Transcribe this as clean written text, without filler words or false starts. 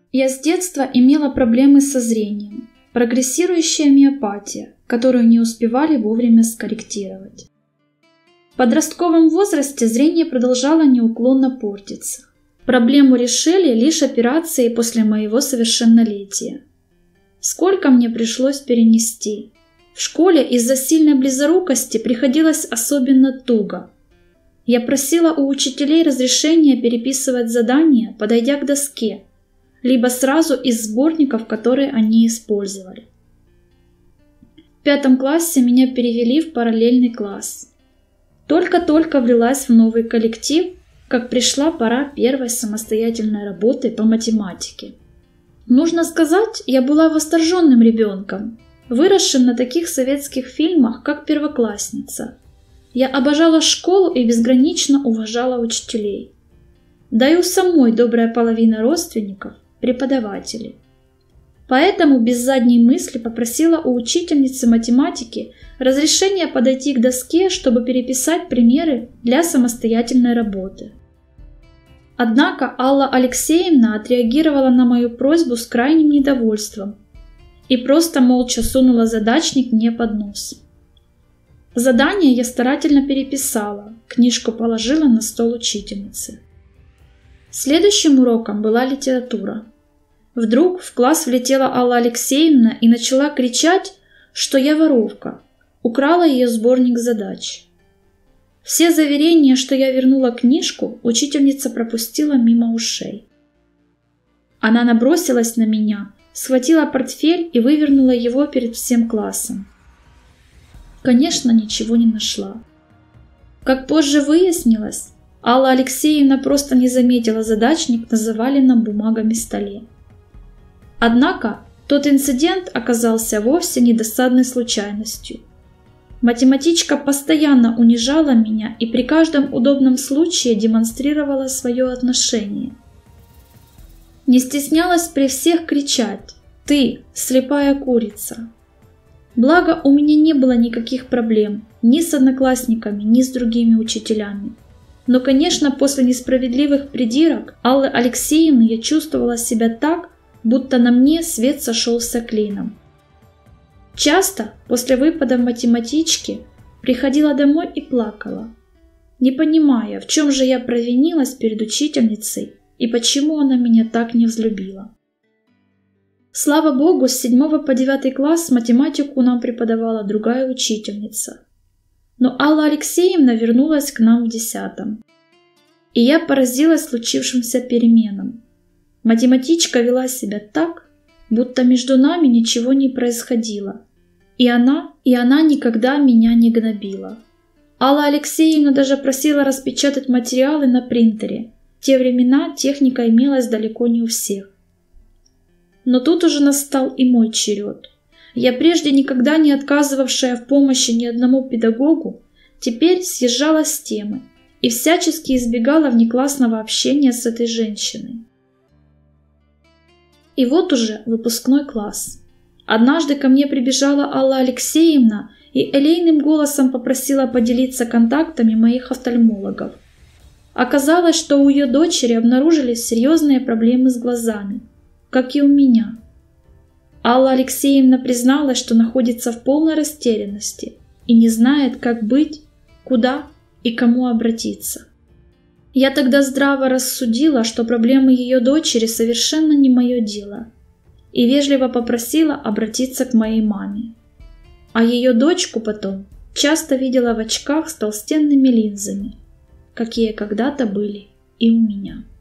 Я с детства имела проблемы со зрением, прогрессирующая миопатия, которую не успевали вовремя скорректировать. В подростковом возрасте зрение продолжало неуклонно портиться. Проблему решили лишь операцией после моего совершеннолетия. Сколько мне пришлось перенести. В школе из-за сильной близорукости приходилось особенно туго. Я просила у учителей разрешения переписывать задания, подойдя к доске, либо сразу из сборников, которые они использовали. В 5 классе меня перевели в параллельный класс. Только-только влилась в новый коллектив, как пришла пора первой самостоятельной работы по математике. Нужно сказать, я была восторженным ребенком, выросшим на таких советских фильмах, как «Первоклассница». Я обожала школу и безгранично уважала учителей. Да и у самой добрая половина родственников – преподаватели. Поэтому без задней мысли попросила у учительницы математики разрешения подойти к доске, чтобы переписать примеры для самостоятельной работы. Однако Алла Алексеевна отреагировала на мою просьбу с крайним недовольством и просто молча сунула задачник мне под нос. Задание я старательно переписала, книжку положила на стол учительницы. Следующим уроком была литература. Вдруг в класс влетела Алла Алексеевна и начала кричать, что я воровка, украла ее сборник задач. Все заверения, что я вернула книжку, учительница пропустила мимо ушей. Она набросилась на меня, схватила портфель и вывернула его перед всем классом. Конечно, ничего не нашла. Как позже выяснилось, Алла Алексеевна просто не заметила задачник на заваленном бумагами столе. Однако тот инцидент оказался вовсе не досадной случайностью. Математичка постоянно унижала меня и при каждом удобном случае демонстрировала свое отношение. Не стеснялась при всех кричать: «Ты, слепая курица!». Благо, у меня не было никаких проблем ни с одноклассниками, ни с другими учителями. Но, конечно, после несправедливых придирок Аллы Алексеевны я чувствовала себя так, будто на мне свет сошелся клином. Часто после выпадов математички приходила домой и плакала, не понимая, в чем же я провинилась перед учительницей и почему она меня так не взлюбила. Слава богу, с 7 по 9 класс математику нам преподавала другая учительница. Но Алла Алексеевна вернулась к нам в 10. И я поразилась случившимся переменам. Математичка вела себя так, будто между нами ничего не происходило. И она никогда меня не гнобила. Алла Алексеевна даже просила распечатать материалы на принтере. В те времена техника имелась далеко не у всех. Но тут уже настал и мой черед. Я, прежде никогда не отказывавшая в помощи ни одному педагогу, теперь съезжала с темы и всячески избегала внеклассного общения с этой женщиной. И вот уже выпускной класс. Однажды ко мне прибежала Алла Алексеевна и элейным голосом попросила поделиться контактами моих офтальмологов. Оказалось, что у ее дочери обнаружились серьезные проблемы с глазами, как и у меня. Алла Алексеевна призналась, что находится в полной растерянности и не знает, как быть, куда и кому обратиться. Я тогда здраво рассудила, что проблемы ее дочери совершенно не мое дело, и вежливо попросила обратиться к моей маме. А ее дочку потом часто видела в очках с толстенными линзами, какие когда-то были и у меня.